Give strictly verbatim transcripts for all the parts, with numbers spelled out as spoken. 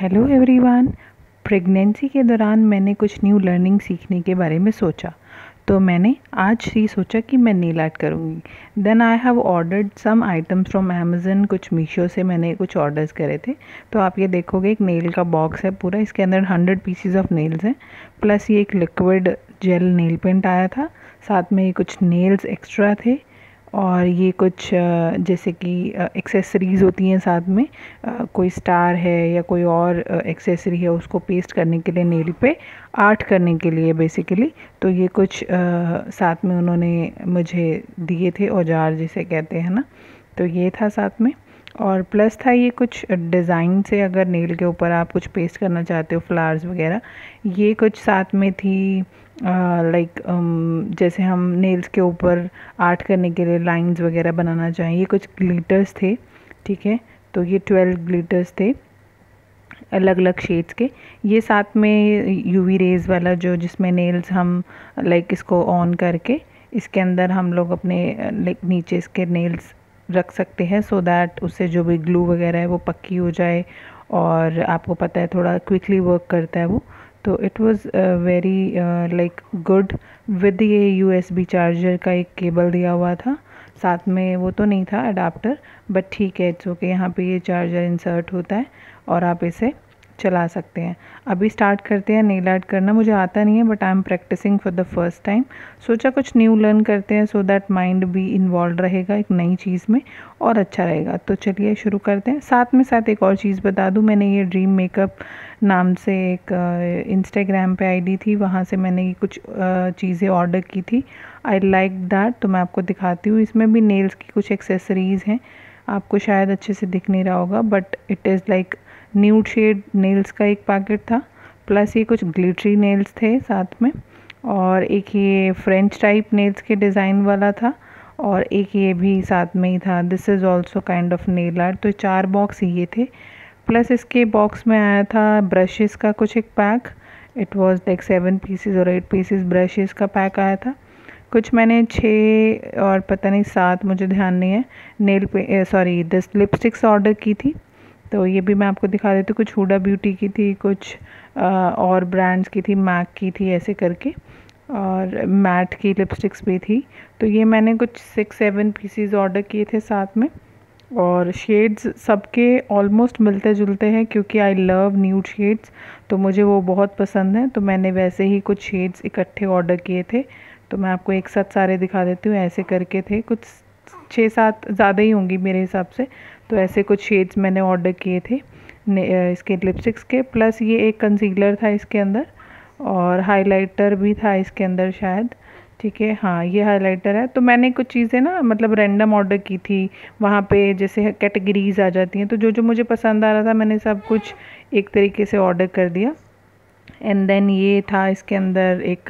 Hello everyone. Pregnancy के दौरान मैंने कुछ न्यू लर्निंग सीखने के बारे में सोचा, तो मैंने आज ही सोचा कि मैं नेल आर्ट करूँगी। Then I have ordered some items from Amazon, कुछ मीशो से मैंने कुछ ऑर्डर्स करे थे। तो आप ये देखोगे एक नेल का बॉक्स है पूरा, इसके अंदर हंड्रेड पीसीज ऑफ नेल्स हैं, प्लस ये एक लिक्विड जेल नेल पेंट आया था, साथ में ये कुछ नेल्स एक्स्ट्रा थे और ये कुछ जैसे कि एक्सेसरीज़ होती हैं साथ में, कोई स्टार है या कोई और एक्सेसरी है उसको पेस्ट करने के लिए, नेल पे आर्ट करने के लिए बेसिकली। तो ये कुछ साथ में उन्होंने मुझे दिए थे, औजार जिसे कहते हैं ना, तो ये था साथ में। और प्लस था ये कुछ डिज़ाइन से, अगर नेल के ऊपर आप कुछ पेस्ट करना चाहते हो फ्लावर्स वगैरह, ये कुछ साथ में थी। लाइक uh, like, um, जैसे हम नेल्स के ऊपर आर्ट करने के लिए लाइंस वगैरह बनाना चाहें, ये कुछ ग्लिटर्स थे। ठीक है, तो ये ट्वेल्व ग्लिटर्स थे अलग अलग शेड्स के। ये साथ में यूवी रेज़ वाला जो जिसमें नेल्स हम लाइक like, इसको ऑन करके इसके अंदर हम लोग अपने लाइक like, नीचे इसके नेल्स रख सकते हैं, सो दैट उससे जो भी ग्लू वगैरह है वो पक्की हो जाए, और आपको पता है थोड़ा क्विकली वर्क करता है वो। तो it was very like good. With ये यूएसबी चार्जर का एक केबल दिया हुआ था साथ में, वो तो नहीं था अडाप्टर, बट ठीक है, इट्स ओके। यहाँ पे ये चार्जर इंसर्ट होता है और आप इसे चला सकते हैं। अभी स्टार्ट करते हैं नेल आर्ट करना। मुझे आता नहीं है, but I am practising for the first time. सोचा कुछ न्यू लर्न करते हैं, सो दैट माइंड भी इन्वॉल्व रहेगा एक नई चीज़ में और अच्छा रहेगा। तो चलिए शुरू करते हैं। साथ में साथ एक और चीज़ बता दूं, मैंने ये ड्रीम मेकअप नाम से एक इंस्टाग्राम पे आईडी थी, वहाँ से मैंने ये कुछ चीज़ें ऑर्डर की थी। आई लाइक दैट, तो मैं आपको दिखाती हूँ। इसमें भी नेल्स की कुछ एक्सेसरीज़ हैं, आपको शायद अच्छे से दिख नहीं रहा होगा, but it is like nude shade nails का एक पैकेट था, प्लस ये कुछ ग्लिटरी नेल्स थे साथ में, और एक ये फ्रेंच टाइप नेल्स के डिज़ाइन वाला था, और एक ये भी साथ में ही था। This is also kind of nail art. तो चार बॉक्स ये थे, प्लस इसके बॉक्स में आया था ब्रशेस का कुछ एक pack. It was like seven pieces और एट पीसेस ब्रशेस का पैक आया था। कुछ मैंने छः और पता नहीं सात, मुझे ध्यान नहीं है, नेल पे सॉरी दस लिपस्टिक्स ऑर्डर की थी। तो ये भी मैं आपको दिखा देती हूँ। कुछ हुडा ब्यूटी की थी, कुछ आ, और ब्रांड्स की थी, मैक की थी, ऐसे करके, और मैट की लिपस्टिक्स भी थी। तो ये मैंने कुछ सिक्स सेवन पीसीज ऑर्डर किए थे साथ में, और शेड्स सबके ऑलमोस्ट मिलते जुलते हैं, क्योंकि आई लव न्यूड शेड्स, तो मुझे वो बहुत पसंद है। तो मैंने वैसे ही कुछ शेड्स इकट्ठे ऑर्डर किए थे। तो मैं आपको एक साथ सारे दिखा देती हूँ। ऐसे करके थे कुछ छः सात, ज़्यादा ही होंगी मेरे हिसाब से। तो ऐसे कुछ शेड्स मैंने ऑर्डर किए थे इसके लिपस्टिक्स के, प्लस ये एक कंसीलर था इसके अंदर, और हाइलाइटर भी था इसके अंदर शायद। ठीक है, हाँ ये हाइलाइटर है। तो मैंने कुछ चीज़ें ना मतलब रैंडम ऑर्डर की थी, वहाँ पे जैसे कैटेगरीज आ जाती हैं, तो जो जो मुझे पसंद आ रहा था मैंने सब कुछ एक तरीके से ऑर्डर कर दिया। एंड देन ये था इसके अंदर एक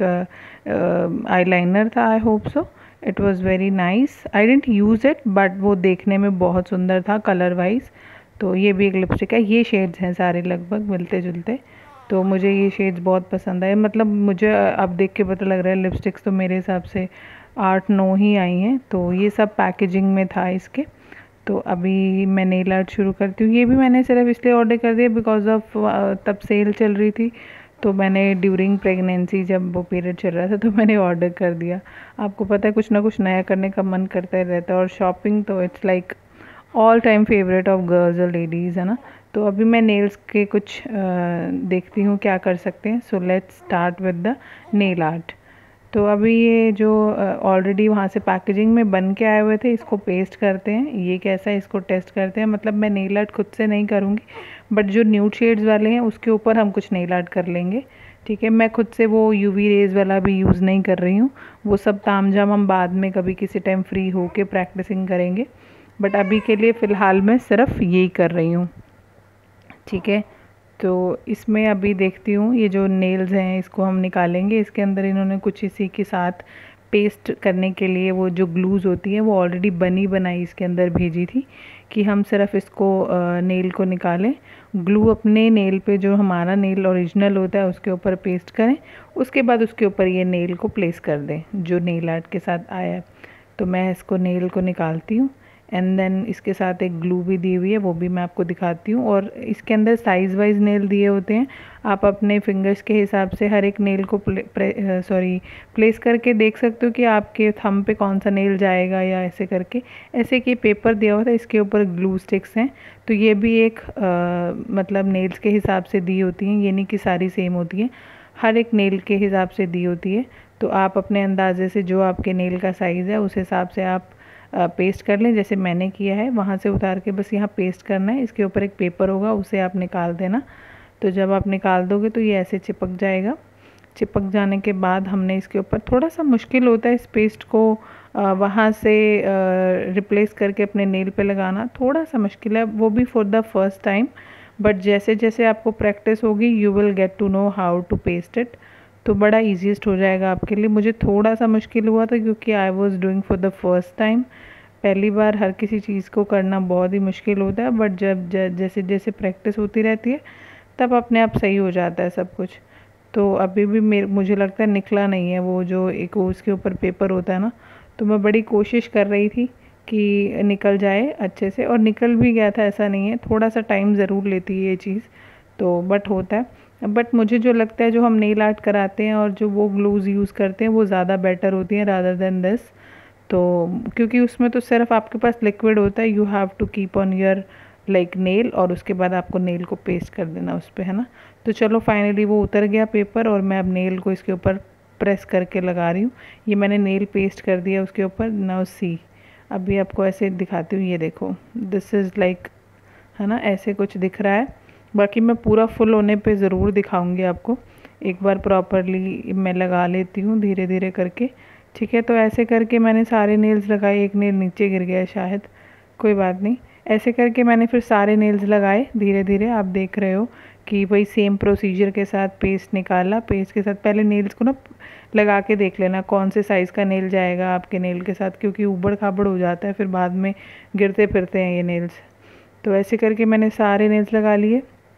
आईलाइनर था, I hope so, it was very nice. I didn't use it, but वो देखने में बहुत सुंदर था कलर वाइज। तो ये भी एक लिपस्टिक है, ये शेड्स हैं सारे लगभग मिलते जुलते। तो मुझे ये शेड्स बहुत पसंद आए, मतलब मुझे अब देख के पता लग रहा है लिपस्टिक्स तो मेरे हिसाब से आठ नौ ही आई हैं। तो ये सब पैकेजिंग में था इसके। तो अभी मैं नेल आर्ट शुरू करती हूँ। ये भी मैंने सिर्फ इसलिए ऑर्डर कर दिया बिकॉज ऑफ तब सेल चल रही थी, तो मैंने ड्यूरिंग प्रेगनेंसी जब वो पीरियड चल रहा था तो मैंने ऑर्डर कर दिया। आपको पता है कुछ ना कुछ नया करने का मन करता ही रहता है, और शॉपिंग तो it's like all time favourite of girls और लेडीज़, है ना। तो अभी मैं नेल्स के कुछ आ, देखती हूँ क्या कर सकते हैं। So let's start with the nail art. तो अभी ये जो ऑलरेडी वहाँ से पैकेजिंग में बन के आए हुए थे, इसको पेस्ट करते हैं। ये कैसा है इसको टेस्ट करते हैं। मतलब मैं नेल आर्ट खुद से नहीं करूँगी, बट जो न्यूड शेड्स वाले हैं उसके ऊपर हम कुछ नेल आर्ट कर लेंगे। ठीक है, मैं खुद से वो यूवी रेज़ वाला भी यूज़ नहीं कर रही हूँ, वो सब तामझाम हम बाद में कभी किसी टाइम फ्री हो के प्रैक्टिसिंग करेंगे, बट अभी के लिए फ़िलहाल मैं सिर्फ यही कर रही हूँ। ठीक है, तो इसमें अभी देखती हूँ ये जो नेल्स हैं इसको हम निकालेंगे। इसके अंदर इन्होंने कुछ इसी के साथ पेस्ट करने के लिए वो जो ग्लूज़ होती है वो ऑलरेडी बनी बनाई इसके अंदर भेजी थी, कि हम सिर्फ इसको नेल को निकालें। ग्लू अपने नेल पे जो हमारा नेल ओरिजिनल होता है उसके ऊपर पेस्ट करें, उसके बाद उसके ऊपर ये नेल को प्लेस कर दें जो नेल आर्ट के साथ आया है। तो मैं इसको नेल को निकालती हूँ। एंड देन इसके साथ एक ग्लू भी दी हुई है, वो भी मैं आपको दिखाती हूँ। और इसके अंदर साइज़ वाइज नेल दिए होते हैं, आप अपने फिंगर्स के हिसाब से हर एक नेल को प्ले सॉरी प्लेस करके देख सकते हो कि आपके थंब पे कौन सा नेल जाएगा, या ऐसे करके। ऐसे कि पेपर दिया हुआ था, इसके ऊपर ग्लू स्टिक्स हैं, तो ये भी एक आ, मतलब नेल्स के हिसाब से दी होती हैं, ये नहीं कि सारी सेम होती हैं, हर एक नेल के हिसाब से दी होती है। तो आप अपने अंदाजे से जो आपके नेल का साइज़ है उस हिसाब से आप पेस्ट कर लें, जैसे मैंने किया है। वहाँ से उतार के बस यहाँ पेस्ट करना है। इसके ऊपर एक पेपर होगा, उसे आप निकाल देना। तो जब आप निकाल दोगे तो ये ऐसे चिपक जाएगा। चिपक जाने के बाद हमने इसके ऊपर, थोड़ा सा मुश्किल होता है इस पेस्ट को वहाँ से रिप्लेस करके अपने नेल पे लगाना, थोड़ा सा मुश्किल है, वो भी for the first time. But जैसे जैसे आपको प्रैक्टिस होगी you will get to know how to paste it, तो बड़ा ईजीएस्ट हो जाएगा आपके लिए। मुझे थोड़ा सा मुश्किल हुआ था क्योंकि I was doing for the first time, पहली बार हर किसी चीज़ को करना बहुत ही मुश्किल होता है। बट जब जैसे जैसे प्रैक्टिस होती रहती है तब अपने आप सही हो जाता है सब कुछ। तो अभी भी मेरे मुझे लगता है निकला नहीं है वो जो एक उसके ऊपर पेपर होता है ना, तो मैं बड़ी कोशिश कर रही थी कि निकल जाए अच्छे से, और निकल भी गया था, ऐसा नहीं है। थोड़ा सा टाइम ज़रूर लेती है ये चीज़, तो बट होता है। बट मुझे जो लगता है जो हम नेल आर्ट कराते हैं और जो वो ग्लूज़ यूज़ करते हैं वो ज़्यादा बेटर होती हैं रादर देन दिस। तो क्योंकि उसमें तो सिर्फ आपके पास लिक्विड होता है, you have to keep on your like nail, और उसके बाद आपको नेल को पेस्ट कर देना उस पर, है ना। तो चलो फाइनली वो उतर गया पेपर, और मैं अब नेल को इसके ऊपर प्रेस करके लगा रही हूँ। ये मैंने नेल पेस्ट कर दिया उसके ऊपर। नाउ सी, अभी आपको ऐसे दिखाती हूँ, ये देखो, दिस इज़ लाइक, है ना, ऐसे कुछ दिख रहा है। बाकी मैं पूरा फुल होने पे ज़रूर दिखाऊंगी आपको, एक बार प्रॉपरली मैं लगा लेती हूँ धीरे धीरे करके, ठीक है। तो ऐसे करके मैंने सारे नेल्स लगाए, एक नेल नीचे गिर गया शायद, कोई बात नहीं। ऐसे करके मैंने फिर सारे नेल्स लगाए धीरे धीरे। आप देख रहे हो कि वही सेम प्रोसीजर के साथ पेस्ट निकाला। पेस्ट के साथ पहले नेल्स को ना लगा के देख लेना कौन से साइज़ का नेल जाएगा आपके नेल के साथ, क्योंकि ऊबड़ खाबड़ हो जाता है फिर बाद में गिरते फिरते हैं ये नेल्स। तो ऐसे करके मैंने सारे नेल्स लगा लिए।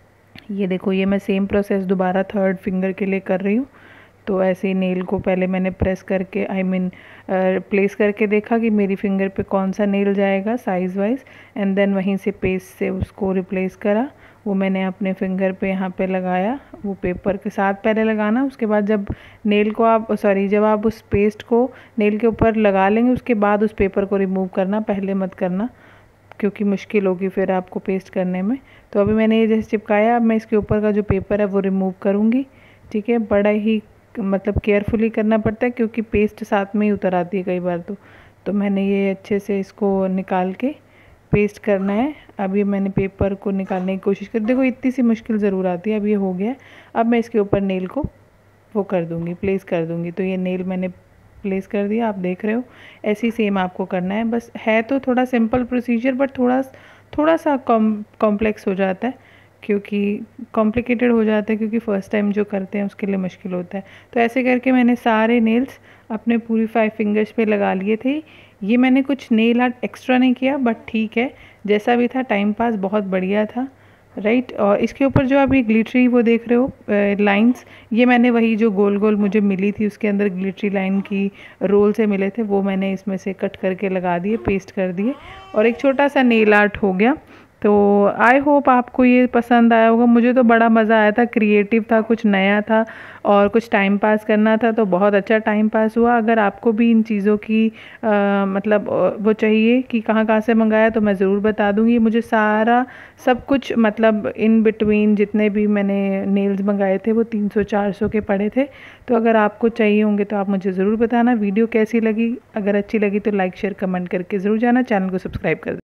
ये देखो, ये मैं सेम प्रोसेस दोबारा थर्ड फिंगर के लिए कर रही हूँ। तो ऐसे ही नेल को पहले मैंने प्रेस करके आई मीन प्लेस करके देखा कि मेरी फिंगर पे कौन सा नेल जाएगा साइज़ वाइज, एंड देन वहीं से पेस्ट से उसको रिप्लेस करा। वो मैंने अपने फिंगर पे यहाँ पे लगाया, वो पेपर के साथ पहले लगाना। उसके बाद जब नेल को आप सॉरी जब आप उस पेस्ट को नेल के ऊपर लगा लेंगे उसके बाद उस पेपर को रिमूव करना, पहले मत करना क्योंकि मुश्किल होगी फिर आपको पेस्ट करने में। तो अभी मैंने ये जैसे चिपकाया, अब मैं इसके ऊपर का जो पेपर है वो रिमूव करूँगी, ठीक है। बड़ा ही मतलब केयरफुली करना पड़ता है क्योंकि पेस्ट साथ में ही उतर आती है कई बार। तो तो मैंने ये अच्छे से इसको निकाल के पेस्ट करना है। अब ये मैंने पेपर को निकालने की कोशिश कर, देखो इतनी सी मुश्किल ज़रूर आती है। अब ये हो गया, अब मैं इसके ऊपर नेल को वो कर दूँगी, प्लेस कर दूँगी। तो ये नेल मैंने प्लेस कर दिया, आप देख रहे हो। ऐसे ही सेम आपको करना है, बस है तो थोड़ा सिंपल प्रोसीजर बट थोड़ा थोड़ा सा कॉम कॉम्प्लेक्स हो जाता है, क्योंकि कॉम्प्लिकेटेड हो जाता है, क्योंकि फ़र्स्ट टाइम जो करते हैं उसके लिए मुश्किल होता है। तो ऐसे करके मैंने सारे नेल्स अपने पूरी फाइव फिंगर्स पे लगा लिए थे। ये मैंने कुछ नेल आर्ट एक्स्ट्रा नहीं किया, बट ठीक है जैसा भी था, टाइम पास बहुत बढ़िया था, राइट। और इसके ऊपर जो आप ये ग्लिटरी वो देख रहे हो लाइंस, ये मैंने वही जो गोल गोल मुझे मिली थी उसके अंदर ग्लिटरी लाइन की रोल से मिले थे, वो मैंने इसमें से कट करके लगा दिए, पेस्ट कर दिए, और एक छोटा सा नेल आर्ट हो गया। तो आई होप आपको ये पसंद आया होगा। मुझे तो बड़ा मज़ा आया था, क्रिएटिव था, कुछ नया था और कुछ टाइम पास करना था, तो बहुत अच्छा टाइम पास हुआ। अगर आपको भी इन चीज़ों की आ, मतलब वो चाहिए कि कहाँ कहाँ से मंगाया तो मैं ज़रूर बता दूँगी। मुझे सारा सब कुछ मतलब इन बिटवीन जितने भी मैंने नेल्स मंगाए थे वो तीन सौ चार सौ के पड़े थे। तो अगर आपको चाहिए होंगे तो आप मुझे ज़रूर बताना। वीडियो कैसी लगी, अगर अच्छी लगी तो लाइक शेयर कमेंट करके ज़रूर जाना, चैनल को सब्सक्राइब कर